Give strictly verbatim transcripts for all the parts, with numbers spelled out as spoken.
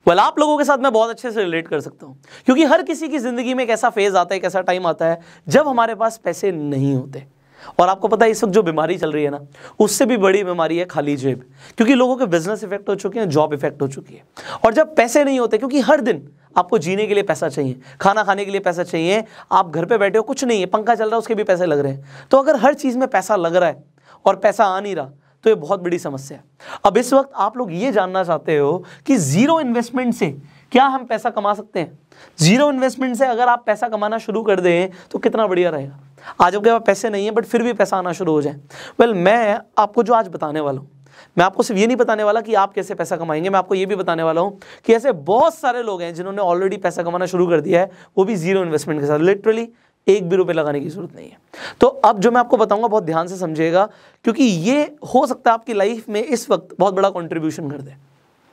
Well well, आप लोगों के साथ मैं बहुत अच्छे से रिलेट कर सकता हूं, क्योंकि हर किसी की जिंदगी में एक ऐसा फेज आता है, एक ऐसा टाइम आता है जब हमारे पास पैसे नहीं होते। और आपको पता है इस वक्त जो बीमारी चल रही है ना, उससे भी बड़ी बीमारी है खाली जेब, क्योंकि लोगों के बिजनेस इफेक्ट हो चुके हैं, जॉब इफेक्ट हो चुकी है। और जब पैसे नहीं होते, क्योंकि हर दिन आपको जीने के लिए पैसा चाहिए, खाना खाने के लिए पैसा चाहिए, आप घर पे बैठे हो कुछ नहीं है, पंखा चल रहा है उसके भी पैसे लग रहे हैं। तो अगर हर चीज में पैसा लग रहा है और पैसा आ नहीं रहा तो ये बहुत बड़ी समस्या है। अब इस वक्त आप लोग ये जानना चाहते हो कि जीरो इन्वेस्टमेंट से क्या हम पैसा कमा सकते हैं। जीरो इन्वेस्टमेंट से अगर आप पैसा कमाना शुरू कर दें तो कितना बढ़िया रहेगा। आज आपके पास पैसे नहीं है बट फिर भी पैसा आना शुरू हो जाए। वेल मैं आपको जो आज बताने वाला हूँ, मैं आपको सिर्फ ये नहीं बताने वाला कि आप कैसे पैसा कमाएंगे, मैं आपको ये भी बताने वाला हूँ कि ऐसे बहुत सारे लोग हैं जिन्होंने ऑलरेडी पैसा कमाना शुरू कर दिया है, वो भी जीरो इन्वेस्टमेंट के साथ। लिटरली एक भी रुपए लगाने की जरूरत नहीं है। तो अब जो मैं आपको बताऊंगा बहुत ध्यान से समझिएगा, क्योंकि ये हो सकता है आपकी लाइफ में इस वक्त बहुत बड़ा कंट्रीब्यूशन कर दे।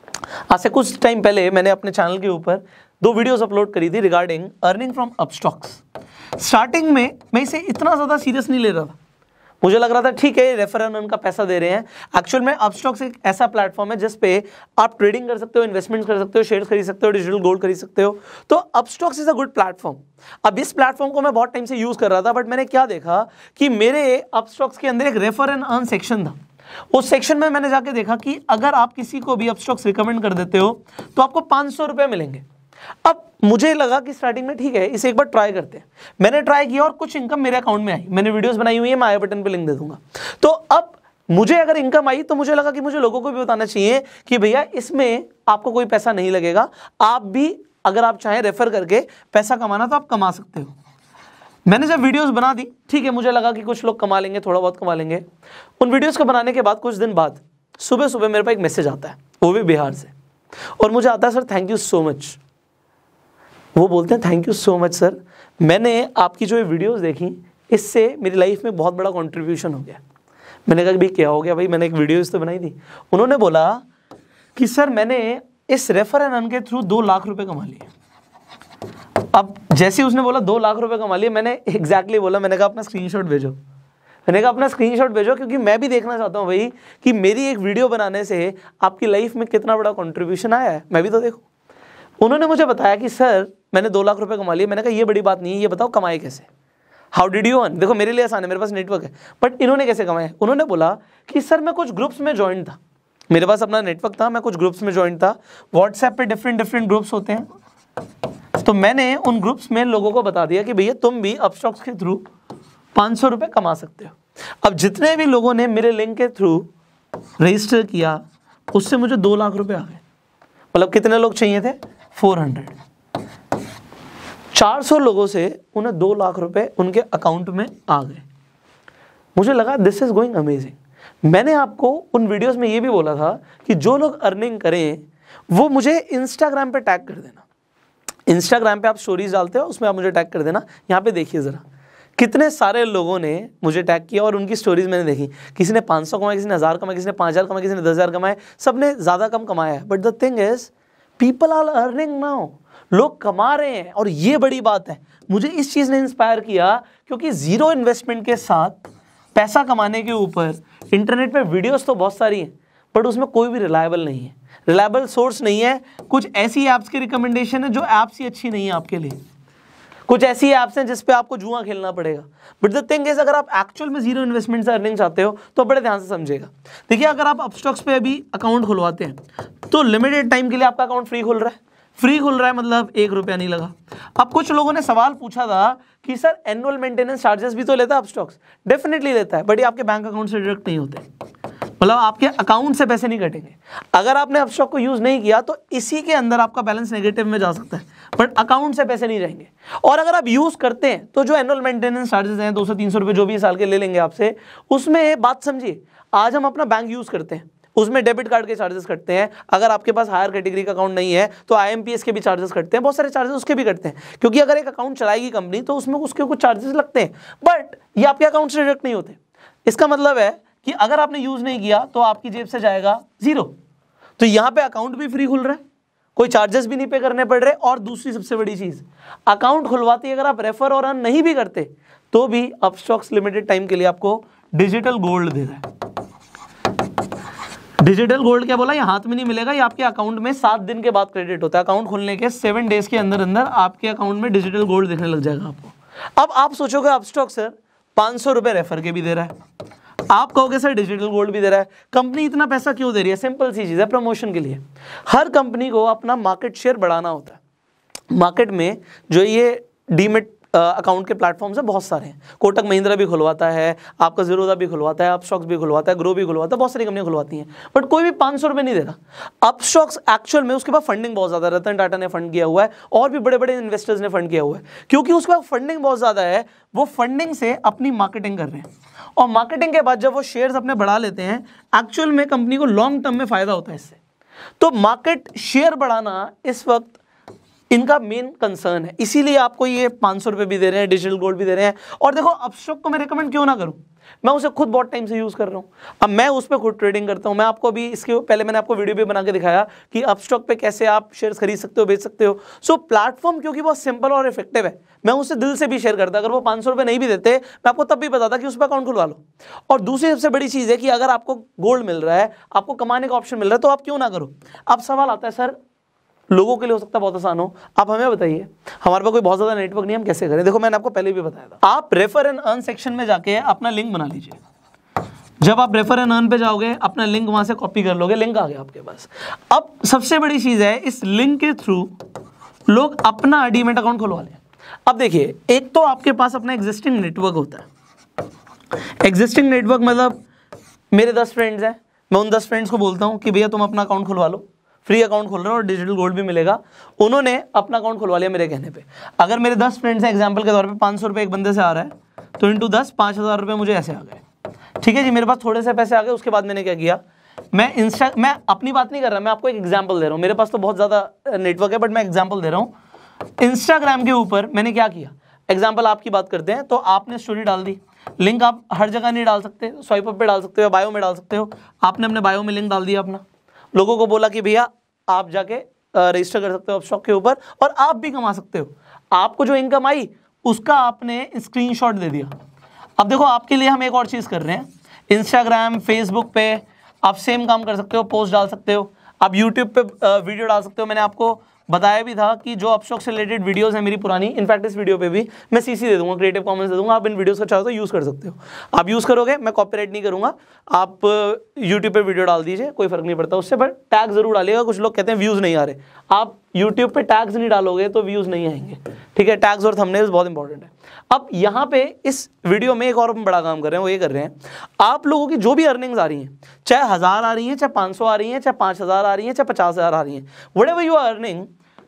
आज से कुछ टाइम पहले मैंने अपने चैनल के ऊपर दो वीडियोस अपलोड करी थी regarding earning from Upstox. Starting में मैं इसे इतना ज़्यादा सीरियस नहीं ले रहा था, मुझे लग रहा था ठीक है रेफरल उनका पैसा दे रहे हैं। एक्चुअल में अपस्टॉक्स एक ऐसा प्लेटफॉर्म है जिस पे आप ट्रेडिंग कर सकते हो, इन्वेस्टमेंट कर सकते हो, शेयर्स खरीद सकते हो, डिजिटल गोल्ड खरीद सकते हो। तो Upstox is a good platform. अब इस प्लेटफॉर्म को मैं बहुत टाइम से यूज कर रहा था, बट मैंने क्या देखा कि मेरे अपस्टॉक्स के अंदर एक रेफर एंड अर्न सेक्शन था। उस सेक्शन में मैंने जाके देखा कि अगर आप किसी को भी अपस्टॉक्स रिकमेंड कर देते हो तो आपको पाँच सौ रुपये मिलेंगे। अब मुझे लगा कि स्टार्टिंग में ठीक है इसे एक बार ट्राई करते हैं। मैंने ट्राई किया और कुछ इनकम मेरे अकाउंट में आई। मैंने वीडियोस बनाई हुई है, मैं आई बटन पे लिंक दे दूंगा। तो अब मुझे अगर इनकम आई तो मुझे लगा कि मुझे लोगों को भी बताना चाहिए कि भैया इसमें आपको कोई पैसा नहीं लगेगा, आप भी अगर आप चाहें रेफर करके पैसा कमाना तो आप कमा सकते हो। मैंने जब वीडियोस बना दी, ठीक है, मुझे लगा कि कुछ लोग कमा लेंगे, थोड़ा बहुत कमा लेंगे। उन वीडियोस को बनाने के बाद कुछ दिन बाद सुबह सुबह मेरे पास एक मैसेज आता है, वो भी बिहार से, और मुझे आता है sir thank you so much. वो बोलते हैं thank you so much sir, मैंने आपकी जो ये वीडियोस देखी इससे मेरी लाइफ में बहुत बड़ा कंट्रीब्यूशन हो गया। मैंने कहा भाई क्या हो गया भाई, मैंने एक वीडियोस तो बनाई थी। उन्होंने बोला कि सर मैंने इस रेफर एंड अर्न के थ्रू दो लाख रुपए कमा लिए। अब जैसे उसने बोला दो लाख रुपए कमा लिए, मैंने एग्जैक्टली बोला, मैंने कहा अपना स्क्रीनशॉट भेजो। मैंने कहा अपना स्क्रीनशॉट भेजो, क्योंकि मैं भी देखना चाहता हूँ भाई कि मेरी एक वीडियो बनाने से आपकी लाइफ में कितना बड़ा कंट्रीब्यूशन आया है, मैं भी तो देखूँ। उन्होंने मुझे बताया कि सर मैंने दो लाख रुपए कमा लिए। मैंने कहा ये बड़ी बात नहीं है, ये बताओ कमाए कैसे, हाउ डिड यू अर्न। देखो मेरे लिए आसान है, मेरे पास नेटवर्क है, बट इन्होंने कैसे कमाया। उन्होंने बोला कि सर मैं कुछ ग्रुप्स में ज्वाइन था, मेरे पास अपना नेटवर्क था, मैं कुछ ग्रुप्स में ज्वाइन था। व्हाट्सएप पे डिफरेंट डिफरेंट ग्रुप्स होते हैं, तो मैंने उन ग्रुप्स में लोगों को बता दिया कि भैया तुम भी अपस्टॉक्स के थ्रू पाँच सौ रुपये कमा सकते हो। अब जितने भी लोगों ने मेरे लिंक के थ्रू रजिस्टर किया उससे मुझे दो लाख रुपए आ गए। मतलब कितने लोग चाहिए थे, फोर हंड्रेड। चार सौ लोगों से उन्हें दो लाख रुपए उनके अकाउंट में आ गए। मुझे लगा दिस इज गोइंग अमेजिंग। मैंने आपको उन वीडियोस में ये भी बोला था कि जो लोग अर्निंग करें वो मुझे इंस्टाग्राम पे टैग कर देना। इंस्टाग्राम पे आप स्टोरीज डालते हो, उसमें आप मुझे टैग कर देना। यहाँ पे देखिए ज़रा कितने सारे लोगों ने मुझे टैग किया और उनकी स्टोरीज मैंने देखी। किसी ने पाँच सौ कमाए, किसी ने हज़ार कमाए, किसी ने पाँच हज़ार कमाए, किसी ने दस हज़ार कमाए, सब ने ज़्यादा कम कमाया है। But the thing is people are earning now, लोग कमा रहे हैं। और ये बड़ी बात है, मुझे इस चीज़ ने इंस्पायर किया क्योंकि ज़ीरो इन्वेस्टमेंट के साथ पैसा कमाने के ऊपर इंटरनेट पे वीडियोस तो बहुत सारी हैं, बट उसमें कोई भी रिलायबल नहीं है, रिलायबल सोर्स नहीं है। कुछ ऐसी ऐप्स की रिकमेंडेशन है जो ऐप्स ही अच्छी नहीं है आपके लिए, कुछ ऐसी ऐप्स हैं जिस पे आपको जुआ खेलना पड़ेगा। बट द थिंग इज अगर आप एक्चुअल में जीरो इन्वेस्टमेंट से अर्निंग चाहते हो तो बड़े ध्यान से समझिएगा। देखिए अगर आप अपस्टॉक्स पे अभी अकाउंट खुलवाते हैं तो लिमिटेड टाइम के लिए आपका अकाउंट फ्री खुल रहा है। फ्री खुल रहा है मतलब एक रुपया नहीं लगा। अब कुछ लोगों ने सवाल पूछा था कि सर एनुअल मेंटेनेंस चार्जेस भी तो लेता है अपस्टॉक्स। डेफिनेटली लेता है, बट ये आपके बैंक अकाउंट से डिडक्ट नहीं होते, मतलब आपके अकाउंट से पैसे नहीं कटेंगे। अगर आपने अपस्टॉक को यूज नहीं किया तो इसी के अंदर आपका बैलेंस नेगेटिव में जा सकता है, बट अकाउंट से पैसे नहीं जाएंगे। और अगर आप यूज करते हैं तो जो एनुअल मेंटेनेंस चार्जेस हैं दो सौ तीन सौ रुपये जो भी साल के ले लेंगे आपसे, उसमें बात समझिए, आज हम अपना बैंक यूज करते हैं उसमें डेबिट कार्ड के चार्जेस कटते हैं। अगर आपके पास हायर कैटेगरी का अकाउंट नहीं है तो आईएमपीएस के भी चार्जेस कटते हैं, बहुत सारे चार्जेस उसके भी कटते हैं, क्योंकि अगर एक अकाउंट चलाएगी कंपनी तो उसमें उसके कुछ चार्जेस लगते हैं, बट ये आपके अकाउंट से डिडक्ट नहीं होते। इसका मतलब है कि अगर आपने यूज नहीं किया तो आपकी जेब से जाएगा जीरो। तो यहाँ पे अकाउंट भी फ्री खुल रहा है, कोई चार्जेस भी नहीं पे करने पड़ रहे। और दूसरी सबसे बड़ी चीज, अकाउंट खुलवाते अगर आप रेफर और अर्न नहीं भी करते तो भी अपस्टॉक्स लिमिटेड टाइम के लिए आपको डिजिटल गोल्ड दे रहा है। डिजिटल गोल्ड क्या बोला, ये हाथ में नहीं मिलेगा, ये आपके अकाउंट में सात दिन के बाद क्रेडिट होता है। अकाउंट खोलने के सेवन डेज के अंदर अंदर आपके अकाउंट में डिजिटल गोल्ड दिखने लग जाएगा आपको। अब आप सोचोगे अपस्टॉक्स सर पाँच सौ रुपये रेफर के भी दे रहा है, आप कहोगे सर डिजिटल गोल्ड भी दे रहा है, कंपनी इतना पैसा क्यों दे रही है? सिंपल सी चीज़ है, प्रमोशन के लिए। हर कंपनी को अपना मार्केट शेयर बढ़ाना होता है। मार्केट में जो ये डीमेट अकाउंट के प्लेटफॉर्म्स है बहुत सारे हैं, कोटक महिंद्रा भी खुलवाता है, आपका जीरोधा भी खुलवाता है, अपस्टॉक्स भी खुलवाता है, ग्रो भी खुलवाता है, बहुत सारी कंपनियां खुलवाती हैं, बट कोई भी पाँच सौ रुपये नहीं दे रहा। अपस्टॉक्स एक्चुअल में उसके पास फंडिंग बहुत ज़्यादा है, रतन टाटा ने फंड किया हुआ है और भी बड़े बड़े इन्वेस्टर्स ने फंड किया हुआ है। क्योंकि उसके पास फंडिंग बहुत ज़्यादा है, वो फंडिंग से अपनी मार्केटिंग कर रहे हैं, और मार्केटिंग के बाद जब वो शेयर्स अपने बढ़ा लेते हैं, एक्चुअल में कंपनी को लॉन्ग टर्म में फायदा होता है इससे। तो मार्केट शेयर बढ़ाना इस वक्त इनका मेन कंसर्न है, इसीलिए आपको ये पाँच सौ रुपये भी दे रहे हैं, डिजिटल गोल्ड भी दे रहे हैं। और देखो अपस्टॉक को मैं रिकमेंड क्यों ना करूं, मैं उसे खुद बहुत टाइम से यूज़ कर रहा हूं, अब मैं उस पर खुद ट्रेडिंग करता हूं। मैं आपको अभी इसके पहले मैंने आपको वीडियो भी बना के दिखाया कि अपस्टॉक पे कैसे आप शेयर्स खरीद सकते हो, बेच सकते हो। सो प्लेटफॉर्म क्योंकि बहुत सिंपल और इफेक्टिव है, मैं उसे दिल से भी शेयर करता। अगर वो पाँच सौ रुपये नहीं भी देते, मैं आपको तब भी बताता कि उस पर अकाउंट खुलवा लो। और दूसरी सबसे बड़ी चीज़ है कि अगर आपको गोल्ड मिल रहा है, आपको कमाने का ऑप्शन मिल रहा है, तो आप क्यों ना करो। अब सवाल आता है सर लोगों के लिए हो सकता है बहुत आसान हो, आप हमें बताइए, हमारे पास कोई बहुत ज़्यादा नेटवर्क नहीं, हम कैसे करें? देखो मैंने आपको पहले भी बताया था, आप रेफर एंड अर्न सेक्शन में जाके अपना लिंक बना लीजिए। जब आप रेफर एंड अर्न पे जाओगे, अपना लिंक वहां से कॉपी कर लोगे, लिंक आ गया आपके पास। अब सबसे बड़ी चीज़ है, इस लिंक के थ्रू लोग अपना डीमैट अकाउंट खुलवा लें। अब देखिए, एक तो आपके पास अपना एग्जिस्टिंग नेटवर्क होता है। एग्जिस्टिंग नेटवर्क मतलब मेरे दस फ्रेंड्स हैं, मैं उन दस फ्रेंड्स को बोलता हूँ कि भैया तुम अपना अकाउंट खुलवा लो, फ्री अकाउंट खोल रहे हो और डिजिटल गोल्ड भी मिलेगा। उन्होंने अपना अकाउंट खुलवा लिया मेरे कहने पे। अगर मेरे दस फ्रेंड्स हैं, एग्जांपल के तौर पे पाँच सौ रुपये एक बंदे से आ रहा है, तो इंटू दस पाँच हज़ार रुपये मुझे ऐसे आ गए। ठीक है जी, मेरे पास थोड़े से पैसे आ गए। उसके बाद मैंने क्या किया, मैं इंस्टा मैं अपनी बात नहीं कर रहा, मैं आपको एक एग्जाम्पल दे रहा हूँ। मेरे पास तो बहुत ज़्यादा नेटवर्क है, बट मैं एग्जाम्पल दे रहा हूँ। इंस्टाग्राम के ऊपर मैंने क्या किया, एग्जाम्पल आपकी बात करते हैं, तो आपने स्टोरी डाल दी, लिंक आप हर जगह नहीं डाल सकते, स्वाइप अप पे डाल सकते हो, बायो में डाल सकते हो। आपने अपने बायो में लिंक डाल दिया अपना, लोगों को बोला कि भैया आप जाके रजिस्टर कर सकते हो अपस्टॉक के ऊपर और आप भी कमा सकते हो। आपको जो इनकम आई उसका आपने स्क्रीनशॉट दे दिया। अब देखो आपके लिए हम एक और चीज़ कर रहे हैं, इंस्टाग्राम फेसबुक पे आप सेम काम कर सकते हो, पोस्ट डाल सकते हो, आप यूट्यूब पे वीडियो डाल सकते हो। मैंने आपको बताया भी था कि जो अपस्टॉक से रिलेटेड वीडियोस हैं मेरी पुरानी, इनफैक्ट इस वीडियो पे भी मैं सीसी दे दूंगा, क्रिएटिव कॉमन्स दे दूंगा, आप इन वीडियोस का चाहो तो यूज़ कर सकते हो। आप यूज़ करोगे, मैं कॉपीराइट नहीं करूंगा, आप यूट्यूब पे वीडियो डाल दीजिए, कोई फर्क नहीं पड़ता उससे, बट टैग जरूर डालिएगा। कुछ लोग कहते हैं व्यूज़ नहीं आ रहे, आप यूट्यूब पे टैग्स नहीं डालोगे तो व्यूज़ नहीं आएंगे। ठीक है, टैग्स और थंबनेल्स बहुत इंपॉर्टेंट है। अब यहाँ पे इस वीडियो में एक और बड़ा काम कर रहे हैं, वो ये कर रहे हैं, आप लोगों की जो भी अर्निंग्स आ रही हैं, चाहे हज़ार आ रही हैं, चाहे पाँच सौ आ रही हैं, चाहे पाँच हज़ार आ रही हैं, चाहे पचास हज़ार आ रही हैं, व्हाटएवर यू आर अर्निंग,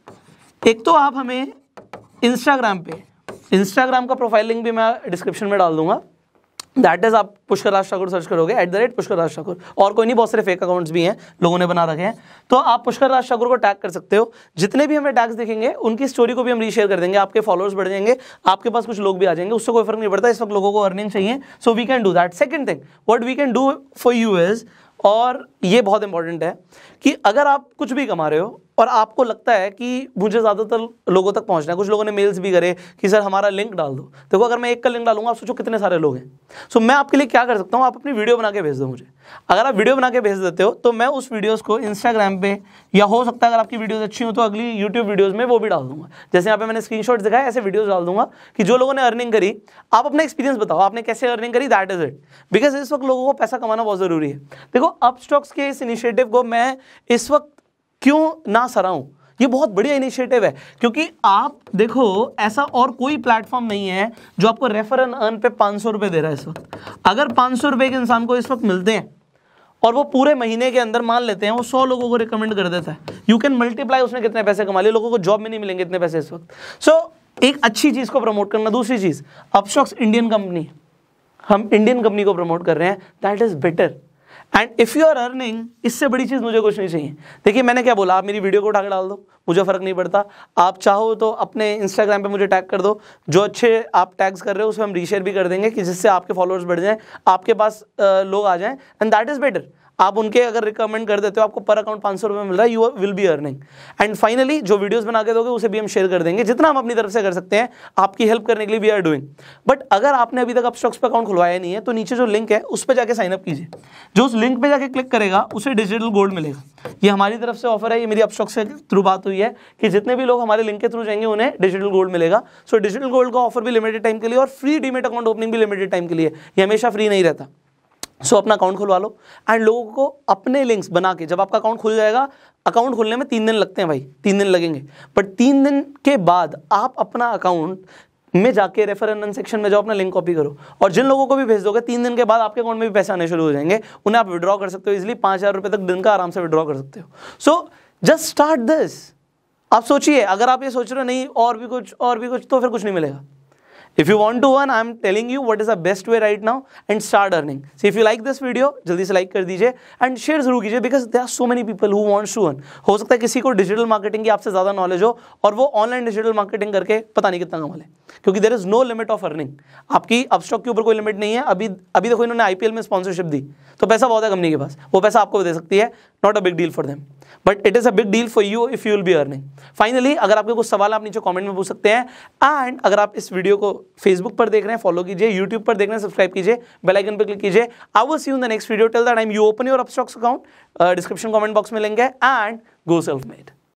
एक तो आप हमें इंस्टाग्राम पे, इंस्टाग्राम का प्रोफाइल लिंक भी मैं डिस्क्रिप्शन में डाल दूंगा, दैट इज आप पुष्कर राज ठाकुर सर्च करोगे, at the rate Pushkar Raj Thakur, और कोई नहीं, बहुत सारे फेक अकाउंट्स भी हैं लोगों ने बना रखे हैं, तो आप पुष्कर राज ठाकुर को टैग कर सकते हो। जितने भी हमें टैग्स दिखेंगे उनकी स्टोरी को भी हम रीशेयर कर देंगे, आपके फॉलोअर्स बढ़ जाएंगे, आपके पास कुछ लोग भी आ जाएंगे, उससे कोई फर्क नहीं पड़ता। इस वक्त लोगों को अर्निंग चाहिए, so we can do that. Second thing what we can do for you is, और ये बहुत इंपॉर्टेंट है कि अगर आप कुछ भी कमा रहे हो और आपको लगता है कि मुझे ज़्यादातर लोगों तक पहुंचना है, कुछ लोगों ने मेल्स भी करे कि सर हमारा लिंक डाल दो। देखो अगर मैं एक का लिंक डालूंगा, आप सोचो कितने सारे लोग हैं। सो मैं आपके लिए क्या कर सकता हूँ, आप अपनी वीडियो बना के भेज दो मुझे। अगर आप वीडियो बना के भेज देते हो तो मैं उस वीडियोज़ को इंस्टाग्राम पे, या हो सकता है अगर आपकी वीडियोज़ अच्छी हो तो अगली यूट्यूब वीडियोज़ में वो भी डाल दूंगा। जैसे यहाँ पे मैंने स्क्रीनशॉट दिखाया, ऐसे वीडियोज़ डाल दूंगा कि जो लोगों ने अर्निंग करी, आप अपना एक्सपीरियंस बताओ, आपने कैसे अर्निंग करी, दैट इज इट। बिकॉज इस वक्त लोगों को पैसा कमाना बहुत ज़रूरी है। देखो अपस्टॉक्स के इस इनिशिएटिव को मैं इस वक्त क्यों ना सराहूं, ये बहुत बढ़िया इनिशिएटिव है, क्योंकि आप देखो ऐसा और कोई प्लेटफॉर्म नहीं है जो आपको रेफर एंड अर्न पे पाँच सौ रुपये दे रहा है इस वक्त। अगर पाँच सौ रुपये के इंसान को इस वक्त मिलते हैं और वो पूरे महीने के अंदर मान लेते हैं वो सौ लोगों को रिकमेंड कर देता है, यू कैन मल्टीप्लाई उसने कितने पैसे कमा लिए। लोगों को जॉब में नहीं मिलेंगे इतने पैसे इस वक्त। सो so, एक अच्छी चीज़ को प्रमोट करना। दूसरी चीज़, अपस्टॉक्स इंडियन कंपनी, हम इंडियन कंपनी को प्रमोट कर रहे हैं, that is better. And if you are earning, इससे बड़ी चीज़ मुझे कुछ नहीं चाहिए। देखिए मैंने क्या बोला, आप मेरी वीडियो को उठा के डाल दो, मुझे फ़र्क नहीं पड़ता। आप चाहो तो अपने इंस्टाग्राम पे मुझे टैग कर दो, जो अच्छे आप टैग्स कर रहे हो उसमें हम रीशेयर भी कर देंगे कि जिससे आपके फॉलोअर्स बढ़ जाएं, आपके पास आ, लोग आ जाएं, एंड दैट इज़ बेटर। आप उनके अगर रिकमेंड कर देते हो, आपको पर अकाउंट पाँच सौ रुपये मिल रहा है, you will be earning. And finally जो वीडियोस बना के दोगे उसे भी हम शेयर कर देंगे, जितना हम अपनी तरफ से कर सकते हैं आपकी हेल्प करने के लिए वी आर डूइंग। बट अगर आपने अभी तक अपस्टॉक्स पे अकाउंट खुलवाया नहीं है तो नीचे जो लिंक है उस पर जाके साइन अप कीजिए। जो उस लिंक पे जाके क्लिक करेगा उसे डिजिटल गोल्ड मिलेगा। ये हमारी तरफ से ऑफर है, ये मेरी अपस्टॉक्स के थ्रू बात हुई है कि जितने भी लोग हमारे लिंक के थ्रू जाएंगे उन्हें डिजिटल गोल्ड मिलेगा। सो डिजिटल गोल्ड का ऑफर भी लिमिटेड टाइम के लिए और फ्री डीमेट अकाउंट ओपनिंग भी लिमिटेड टाइम के लिए, ये हमेशा फ्री नहीं रहता। सो so, अपना अकाउंट खुलवा लो एंड लोगों को अपने लिंक्स बना के, जब आपका अकाउंट खुल जाएगा, अकाउंट खुलने में तीन दिन लगते हैं भाई, तीन दिन लगेंगे, बट तीन दिन के बाद आप अपना अकाउंट में जाके रेफर एंड सेक्शन में जाओ, अपना लिंक कॉपी करो और जिन लोगों को भी भेज दोगे तीन दिन के बाद आपके अकाउंट में भी पैसे आने शुरू हो जाएंगे, उन्हें आप विड्रॉ कर सकते हो इजिली, पाँच हज़ार रुपये तक दिन का आराम से विड्रॉ कर सकते हो। So just start this. आप सोचिए, अगर आप ये सोच रहे हो नहीं और भी कुछ और भी कुछ, तो फिर कुछ नहीं मिलेगा। If you want to earn, I am telling you what is the best way right now and start earning. So if you like this video, जल्दी से like कर दीजिए and share जरूर कीजिए because there are so many people who want to earn. हो सकता है किसी को डिजिटल मार्केटिंग की आपसे ज़्यादा नॉलेज हो और वो ऑनलाइन डिजिटल मार्केटिंग करके पता नहीं कितना कमा ले, क्योंकि there is no limit of earning. आपकी अपस्टॉक के ऊपर कोई लिमिट नहीं है। अभी अभी देखो इन्होंने आईपीएल में स्पॉन्सरशिप दी, तो पैसा बहुत है कंपनी के पास, वो पैसा आपको दे सकती है, not a big deal for them, but it is a big deal for you if you will be earning. Finally अगर आपके कुछ सवाल आप नीचे कमेंट में पूछ सकते हैं एंड अगर आप इस वीडियो को फेसबुक पर देख रहे हैं फॉलो कीजिए, यूट्यूब पर देख रहे हैं सब्सक्राइब कीजिए, बेल आइकन पर क्लिक कीजिए। I will see you in the next video. Till that time you open your Upstox account, description comment box में लिंक है एंड गो सेल्फ मेड।